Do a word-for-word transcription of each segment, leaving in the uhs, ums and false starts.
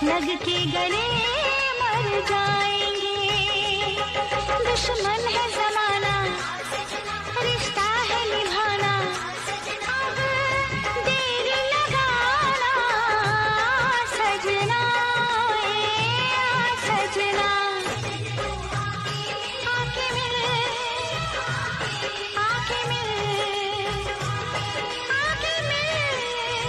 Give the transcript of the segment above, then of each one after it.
लग के गले मर जाएंगे। दुश्मन है जमाना, रिश्ता है निभाना, अब देर लगाना सजना, ए सजना। आके मिल, आके मिल, आके मिल।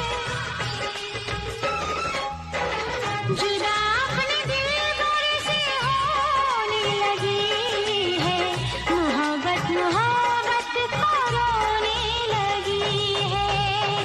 जुदा अपने दिल बोरे से होने लगी है, मोहब्बत मोहब्बत को रोने लगी है।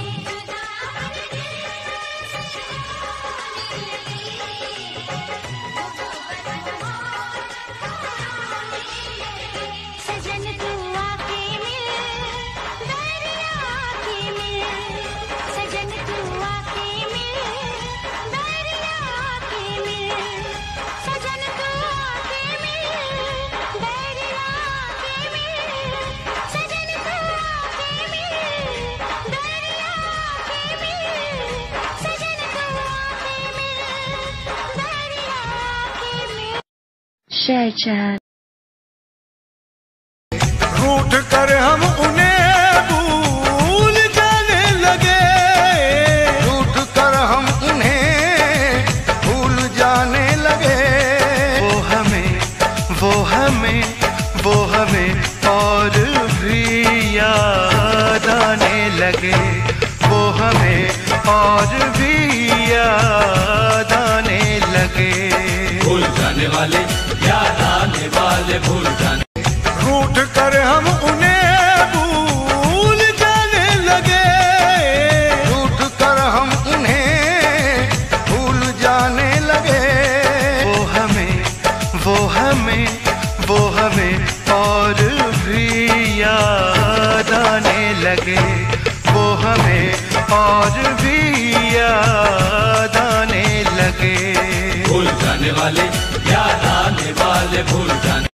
सजन तू आके मिल, दरिया के मिल। सजन तू आके मिल, दरिया के मिल। सजन तू आके मिल, दरिया के मिल। सजन तू आके मिल, दरिया के मिल। सजन तू आके मिल, दरिया के मिल। Share chat. रूठ कर हम उन्हें भूल जाने लगे, रूठ कर हम उन्हें भूल जाने लगे। वो हमें, वो हमें, वो हमें और भी याद आने लगे। वो हमें और भी याद आने लगे। भूल जाने वाले, याद आने वाले, भूल जाने। रूठ कर हम उन्हें भूल जाने लगे, रूठ कर हम उन्हें भूल जाने लगे। वो हमें, वो हमें, वो हमें और भी याद आने लगे। वो हमें और भी याद आने लगे। भूल जाने वाले, याद आने वाले, भूल जाने।